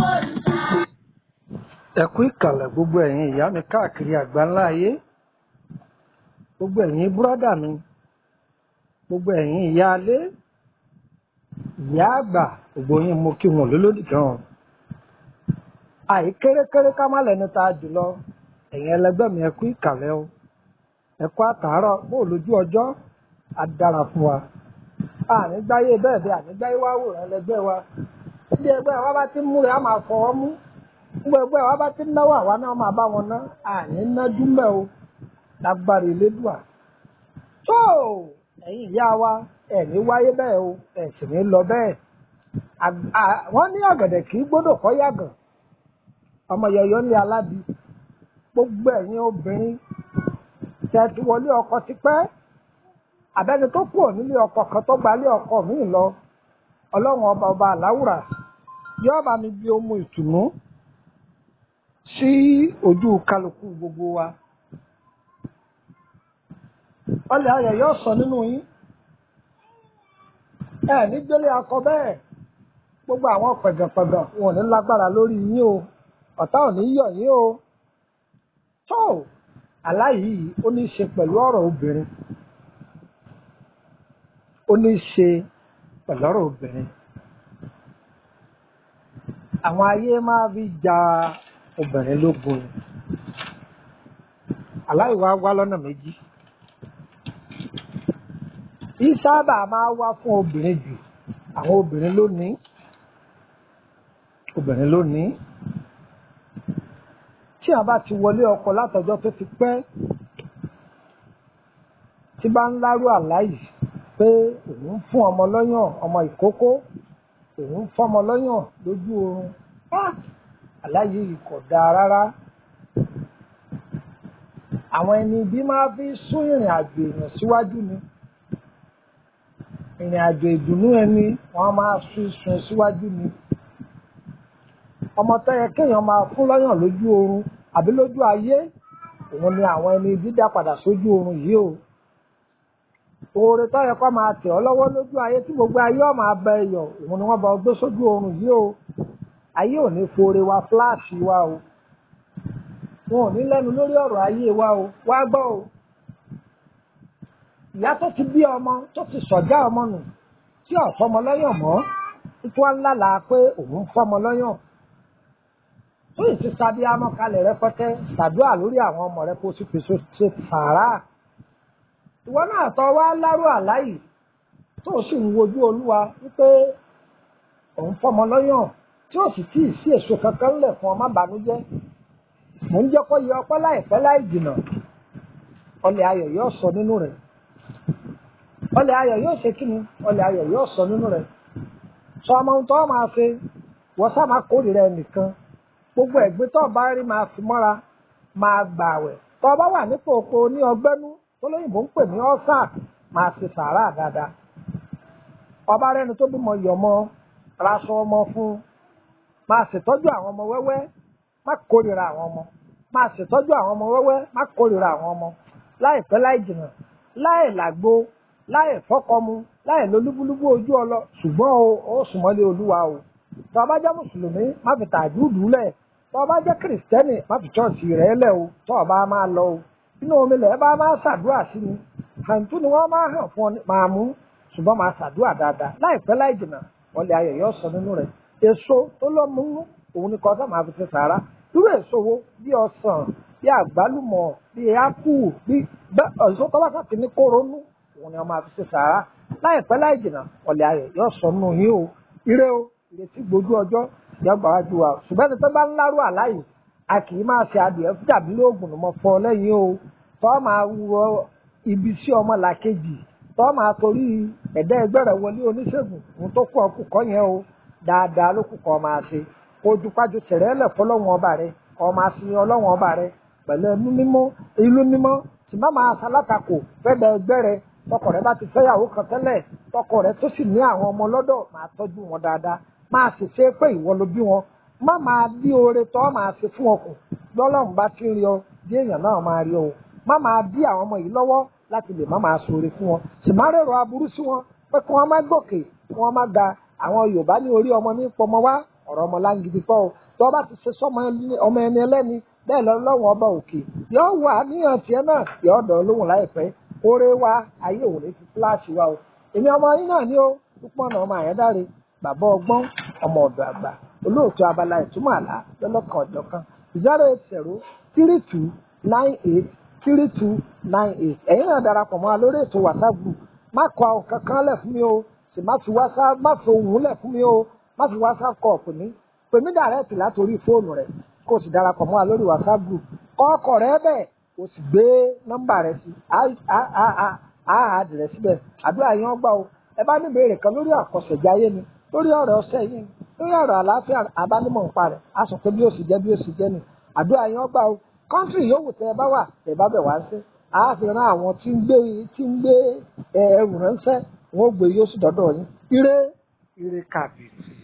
Ẹ kú ìkàlẹ̀ gbogbo ẹ̀yin ìyá mi káàkiri àgbáńlá ayé, gbogbo ẹ̀yin búrọ́dà mi, gbogbo ẹ̀yin ìyá alé, ìyá àgbà, gbogbo yín mo kí wọn lólódì gan. Àìkérékéré ká má lẹ́nu ta jùlọ, ẹ̀yin ẹlẹgbẹ́ mi ẹ kú ìkàlẹ̀ o, ẹ kú àtàárọ̀ bó lójú ọjọ́ á dára fún wa. Ànígbáyé bẹ́ẹ̀ bẹ́ẹ̀ ànígbáyé wá wòrán ẹlẹgbẹ́ wa. Bí ẹgbẹ́ wa bá ti ń múre á máa fọwọ́ mú. Gbogbo ẹgbẹ́ wa bá ti ń náwó àwa náà máa bá wọn ná. Àní nájú mẹ́ o, lágbára Elédùà. Tó ẹ̀yin ìyá wa ẹ̀ ní wáyé bẹ́ẹ̀ o, ẹ̀ sì ní lọ bẹ́ẹ̀. Wọ́n ní ọ̀gẹ̀dẹ̀ kì í gbọ́dọ̀ kọ́ yàgàn. Ọmọ yọ̀yọ́ ní alábi. Gbogbo ẹ̀yin obìnrin tẹ́ ti wọlé ọkọ tipẹ́. Àbẹ́ni tó kúrò nílé ọkọ kan tó gbalé ọkọ míì lọ. Ọlọ́run ọba àláwùrà yóò bá mi bí ohun ìtùnú sí ojú kálukú gbogbo wa. Ọlẹ̀ ayọ̀ yóò sọ nínú yín. Ẹ ní gbélé akọ bẹ́ẹ̀. Gbogbo àwọn pẹ̀gànpẹ̀gàn wọn ò ní lágbára lórí yín o. Ọ̀tá ò ní yọ̀ yín o. Tó àlá yìí ó ní í ṣe pẹ̀lú ọ̀rọ̀ obìnrin. Ó ní í ṣe pẹ̀lú ọ̀rọ̀ obìnrin. Àwọn ayé máa fi ja obìnrin lógun ni. Àlá yìí wá lọ́nà méjì. Ìsábà máa wá fún obìnrin jù. Àwọn obìnrin ló ní. Obìnrin ló ní. Tí a bá ti wọlé ọkọ látọjọ́ tó ti pẹ́, tí bá ń lárú àlá yìí pé òun fún ọmọ lọ́yàn, ọmọ ìkókó, òun fọmọ lọ́yàn lójú oorun. Àlá yìí kò dáa rárá. Àwọn ẹni bí máa fi sún ìrìn àjò èèyàn síwájú ni. Ìrìn àjò ìdùnnú ẹni wọ́n máa sún síwájú ni. Ọmọ tó yẹ kéèyàn máa fún lọ́yàn lójú oorun àbí lójú ayé, òun ni àwọn ẹni dídá padà sójú oorun yìí o. Oore tó yẹ kó máa tẹ̀ ọ́ lọ́wọ́ lójú ayé tí gbogbo ayé ọ̀ máa bẹ ẹyọ̀, òun ni wọ́n bá gbé sójú oorun yìí o. Ayé ò ní foore wa fúláàṣì wa o. Wọn ò ní lẹ́nu lórí ọ̀rọ̀ ayé wa o. Wá gbọ́ o. Ìyá tó ti bí ọmọ tó ti sọ̀já ọmọ nù tí ò fọmọ lọ́yàn mọ́, títí wá ńlá la pé òun fọmọ lọ́yàn. Tó yìí ti sábí amọ́kalẹ̀ rẹpẹtẹ ṣàdúrà lórí àwọn ọmọ rẹ kó sì fi ṣe sàárà. Ìwọ náà tọ́ wá lárú àlá yìí tó sì ń wojú Olúwa wípé òun fọmọ lọ́yàn tí ó sì tíì sí èso kankan lẹ̀ fún ọmọ bànújẹ́. Mò ń jẹ́ kó yẹ ọpẹ́ láìpẹ́ láì jìnà. Ọlẹ̀ ayọ̀ yóò sọ nínú rẹ̀. Ọlẹ̀ ayọ̀ yóò ṣe kí ni? Ọlẹ̀ ayọ̀ yóò sọ nínú rẹ̀. Sọ ọmọ ohun tó máa ṣe, wọ́n sá máa kórìíra ẹnìkan. Gbogbo ẹ̀gbin tó bá rí máa fi mọ́ra, máa gbààwẹ̀. Tó bá wà nípò oko ní ọgbẹ́nú tó lóyìnbó ń pè ní ọ́sà, máa ṣe sàárà dáadáa. Ọba rẹni tó bímọ yọmọ, raṣọ ọmọ fún, máa ṣètọ́jú àwọn ọmọ wẹ́wẹ́, má kórìíra àwọn ọmọ. Máa ṣètọ́jú àwọn ọmọ wẹ́wẹ́, má kórìíra àwọn ọmọ. Láìpẹ́ láì jìnà, láì làgbo, láì fọ́kọmu, láì lólúbúlúbú ojú ọlọ, ṣùgbọ́n ó sùnmọ́lé Olúwa o. Tó bá jẹ́ Mùsùlùmí, má fi tàjúdù lẹ̀. Tó bá jẹ́ Kìrìsìtẹ́nì, má fi ṣọ́ọ̀ṣì rẹ̀ lẹ̀ o. Tó bá máa lọ o. Inú omi lẹ̀ bá máa ṣàdúrà sí ni. Hàǹtú ni wọ́n máa hàn fún ọ máa mú, ṣùgbọ́n máa ṣàdúrà dáadáa. Láìpẹ́ láì jìnà, ọlẹ̀ ayọ̀ yóò sọ nínú rẹ̀. Èso tó lọ́ mú òun ni kọ́ sá máa fi ṣe sàárà. Irú èso wo bí ọsàn, bí àgbálùmọ̀, bí ápù, bí èso tó bá sàtì ní kórónú, òun ni wọ́n máa fi ṣe sàárà. Láìpẹ́ láì jìnà, ọlẹ̀ ayọ̀ yóò sọ nínú yín o. Ire o, ìrètí gbójú ọjọ́ yóò gbà wájú wa. Ṣùgbọ́n ẹni tó bá ń lárú àláyè, a kì í máa ṣe adìẹ dàbí lóògùn mọ́ fọ lẹ́yìn o. Tọ́ máa wọ ibi sí ọmọ làkejì, tọ́ máa torí ẹ̀dá ẹgbẹ́ rẹ̀ wọlé oníṣègùn, òun tó kú ọkù kọ́ yẹn o. Dáadáa ló kù kọ́ máa ṣe. Kó dupájú sẹ̀rẹ́lẹ̀ fọlọ́wọ́n ọba rẹ̀, kọ́ máa sin ọlọ́wọ́n ọba rẹ̀ pẹ̀lú ìlú mímọ́. Sì má máa ṣalátakò fẹ́dà ẹgbẹ́ rẹ̀. Tọkọ rẹ̀ bá ti fẹ́yàwó kan tẹ́lẹ̀, tọkọ rẹ̀ tó sì ní àwọn ọmọ lọ́dọ̀, máa tọ́jú wọn dáadáa. Máa sì ṣe pé ìwọ ló bí wọn. Má máa bí oore tọ́ máa ṣe fún ọkùn. Lọ́lọ́run bá ti ń rí ọ, bí èèyàn náà máa rí ọ. Má máa bí àwọn ọmọ yìí lọ́wọ́ láti lè má máa ṣoore fún wọn. Sì má rèrò aburú sí wọn pé kí wọ́n má gòkè, kí wọ́n má ga. Àwọn Yorùbá ní orí ọmọ ní pọmọ wá, ọ̀rọ̀ ọmọ láǹgìdì pọ̀ o. tó bá ti ṣe sọ́mọ ọmọ ẹni ẹlẹ́ni bẹ́ẹ̀ lọ́wọ́ ọba òkè yóò wà níyàn tiẹ̀ náà yóò dọ̀ lóhùn láìpẹ́ oore wa ayé òun ní ti fúláàṣì wa o èmi ọmọ yín náà ni ó púpọ̀ náà ọmọ Àyẹ́dáre bàbá ọgbọ́n ọmọ ọ̀dọ̀ àgbà olóòtú abala ìtumọ̀ àlá lọ́lọ́kan ọ̀jọ̀kan 08032983298 ẹ̀yin náà darapọ̀ mọ́ wa lórí ètò WhatsApp group má kọ àwọn kankan lẹ̀ fún mi o sì má fi WhatsApp má fi ohùn lẹ̀ fún mi o má fi WhatsApp kọ pè mí dàrẹ́tì látòrí fóònù rẹ̀ kó o sì darapọ̀ mọ́ wa lórí WhatsApp group kọ́ ọkọ̀ rẹ bẹ́ẹ̀ o sì gbé nọ́mbà rẹ sí àádìrẹ́ síbẹ̀ àdúrà yẹn gbà o ẹ bá ní ìbéèrè kan lórí àkọsẹ̀jáyé ni lórí ọ̀rọ̀ ọ̀sẹ̀ yìí lórí ọ̀rọ̀ àlàáfíà abánimọ̀ nípa rẹ̀ a sọ pé bí ó sì jẹ́ ni àdúrà yẹn gbà o kọ́ńtírì yòówù tẹ́ ẹ bá wà tẹ́ ẹ bá bẹ̀ wá ń ṣe àáfíìrán àwọn tí ń gbé ẹrù ránṣẹ́ wọn ó gbé yóò sì dọ́dọ̀ yín ire kàbìtì.